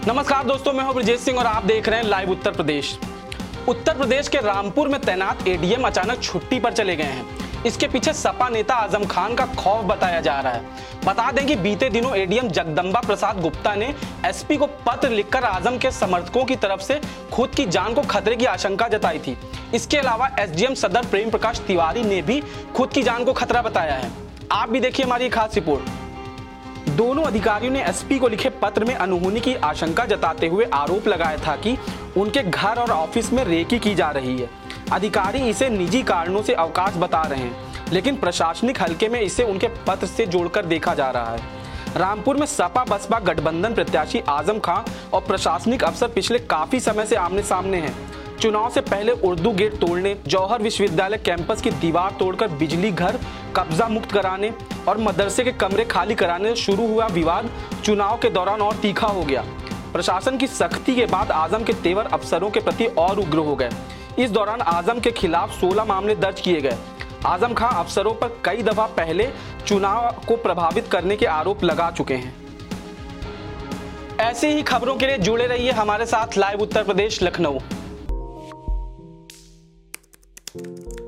नमस्कार दोस्तों, मैं हूं ब्रजेश सिंह और आप देख रहे हैं लाइव उत्तर प्रदेश। उत्तर प्रदेश के रामपुर में तैनात एडीएम अचानक छुट्टी पर चले गए हैं। इसके पीछे सपा नेता आजम खान का खौफ बताया जा रहा है। बता दें कि बीते दिनों एडीएम जगदम्बा प्रसाद गुप्ता ने एसपी को पत्र लिखकर आजम के समर्थकों की तरफ से खुद की जान को खतरे की आशंका जताई थी। इसके अलावा एसडीएम सदर प्रेम प्रकाश तिवारी ने भी खुद की जान को खतरा बताया है। आप भी देखिए हमारी खास रिपोर्ट। दोनों अधिकारियों ने एसपी को लिखे पत्र में अनहोनी की आशंका जताते हुए आरोप लगाया था कि उनके घर और ऑफिस में रेकी की जा रही है। अधिकारी इसे निजी कारणों से अवकाश बता रहे हैं, लेकिन प्रशासनिक हलके में इसे उनके पत्र से जोड़कर देखा जा रहा है। रामपुर में सपा बसपा गठबंधन प्रत्याशी आजम खां और प्रशासनिक अफसर पिछले काफी समय से आमने सामने हैं। चुनाव से पहले उर्दू गेट तोड़ने, जौहर विश्वविद्यालय कैंपस की दीवार तोड़कर बिजली घर कब्जा मुक्त कराने और मदरसे के कमरे खाली कराने से शुरू हुआ विवाद चुनाव के दौरान और तीखा हो गया। प्रशासन की सख्ती के बाद आजम के तेवर अफसरों के प्रति और उग्र हो गए। इस दौरान आजम के खिलाफ 16 मामले दर्ज किए गए। आजम खां अफसरों पर कई दफा पहले चुनाव को प्रभावित करने के आरोप लगा चुके हैं। ऐसी ही खबरों के लिए जुड़े रहिए हमारे साथ लाइव उत्तर प्रदेश लखनऊ।